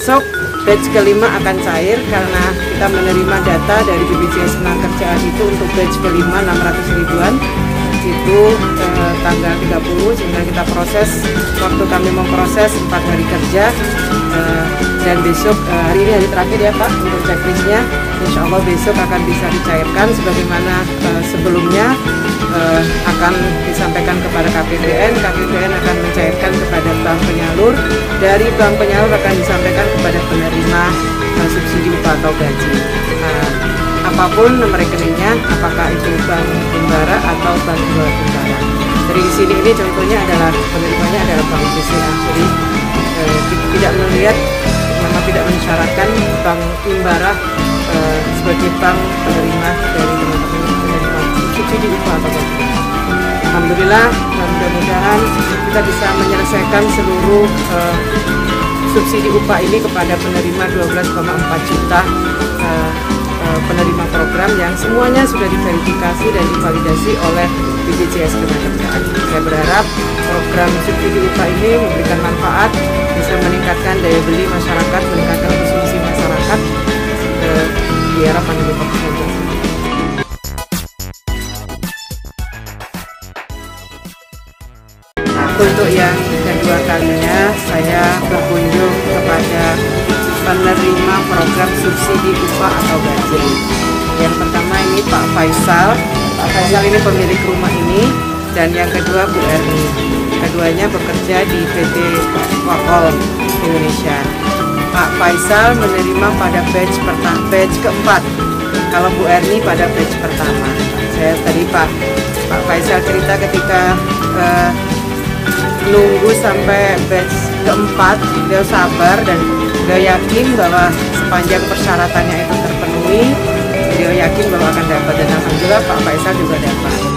besok batch kelima akan cair karena kita menerima data dari BPJS Ketenagakerjaan itu untuk batch kelima 600 ribuan itu tanggal 30, sehingga kita proses, waktu kami memproses 4 hari kerja, dan besok hari ini hari terakhir ya Pak untuk checklistnya. Insya Allah besok akan bisa dicairkan sebagaimana sebelumnya akan disampaikan kepada KPPN akan mencairkan kepada bank penyalur, dari bank penyalur akan disampaikan kepada penerima subsidi upah atau gaji. Apapun nomor rekeningnya, apakah itu Bank Himbara atau Bank Himbara. Dari di sini ini contohnya adalah penerimanya adalah Bank BCA. Jadi tidak melihat, memang tidak mensyaratkan Bank Himbara sebagai bank penerima dari teman-teman penerima subsidi upah atau gaji. Alhamdulillah, mudah-mudahan kita bisa menyelesaikan seluruh subsidi upah ini kepada penerima 12,4 juta penerima program yang semuanya sudah diverifikasi dan divalidasi oleh BPJS Ketenagakerjaan. Saya berharap program subsidi upah ini memberikan manfaat, bisa meningkatkan daya beli masyarakat, meningkatkan konsumsi masyarakat di era pandemi COVID-19. Untuk yang kedua kalinya saya berkunjung kepada penerima program subsidi upah atau gaji. Yang pertama ini Pak Faisal. Pak Faisal ini pemilik rumah ini, dan yang kedua Bu Erni. Keduanya bekerja di PT Wakol Indonesia. Pak Faisal menerima pada batch keempat, kalau Bu Erni pada batch pertama. Saya tadi Pak Faisal cerita ketika nunggu sampai batch keempat, beliau sabar dan beliau yakin bahwa sepanjang persyaratannya itu terpenuhi, beliau yakin bahwa akan dapat, dan alhamdulillah Pak Faisal juga dapat.